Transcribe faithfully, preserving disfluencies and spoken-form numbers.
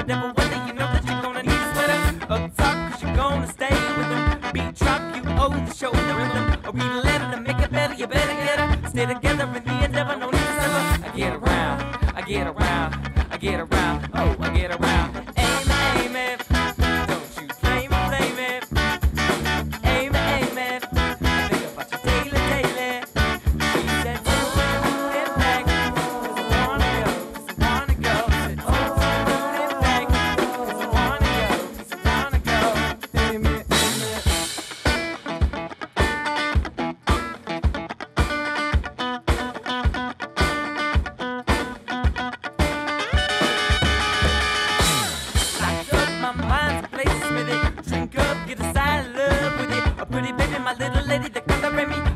devil weather. You know that you're gonna need a sweater. Up top, cause you're gonna stay with them. Beat drop, you owe the show the rhythm. Or read a letter to make it better, you better get her. Stay together in the endeavor, no need to sever. I get around, I get around, I get around, oh, I get around. Aim it, aim it, don't you flame it, flame it. Aim it, aim it, I think about you daily, daily. She said, don't turn it back, cause I wanna go, cause I wanna go. Said, don't turn it back, cause I wanna go, cause I wanna go. Aim it, aim it. Locked up my mind's a place with it. Drink up, get a side of love with it. A pretty baby, my little lady, the color in me.